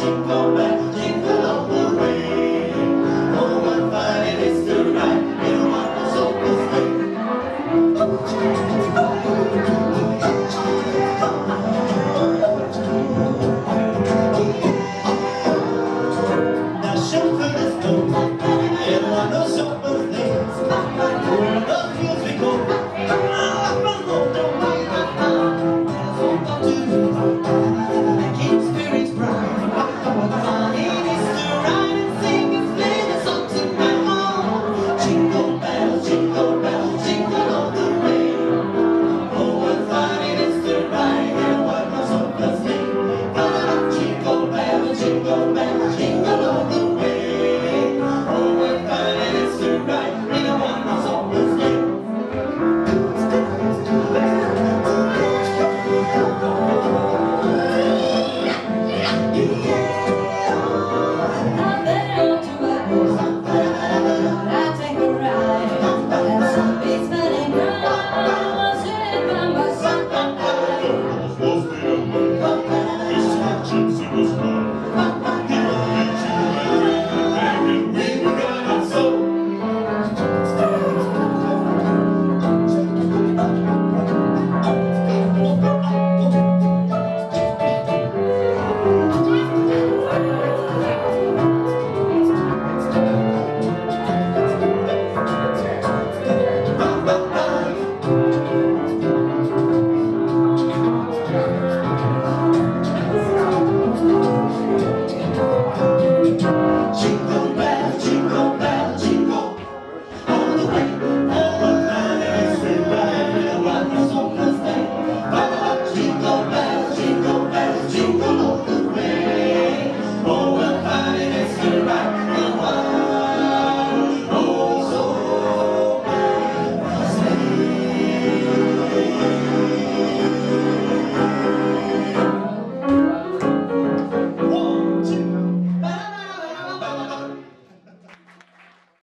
jingle bells, jingle all the way. Oh, what fun it is to ride in a one-horse open sleigh. Now chauffeur, let's go in one-horse open sleigh. Where the fields we go, up and low, don't we? Keep spirits bright. What fun it is to ride and sing and play the song tonight. Oh, jingle bells, jingle all the way. Oh, what fun it is to ride in a one-horse open sleigh. Jingle bells, jingle bells.